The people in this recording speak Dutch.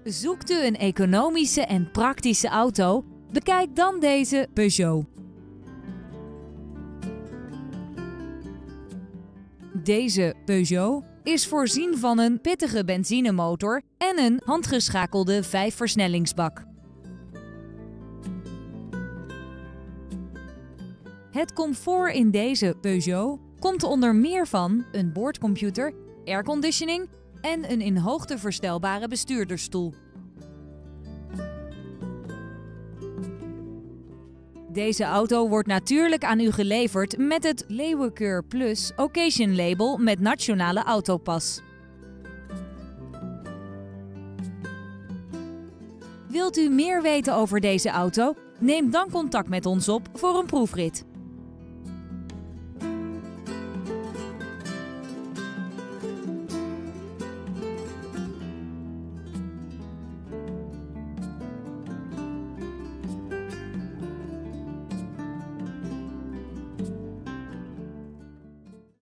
Zoekt u een economische en praktische auto? Bekijk dan deze Peugeot. Deze Peugeot is voorzien van een pittige benzinemotor en een handgeschakelde 5-versnellingsbak. Het comfort in deze Peugeot komt onder meer van een boordcomputer, airconditioning en een in hoogte verstelbare bestuurdersstoel. Deze auto wordt natuurlijk aan u geleverd met het Leeuwenkeur Plus Occasion Label met Nationale Autopas. Wilt u meer weten over deze auto? Neem dan contact met ons op voor een proefrit.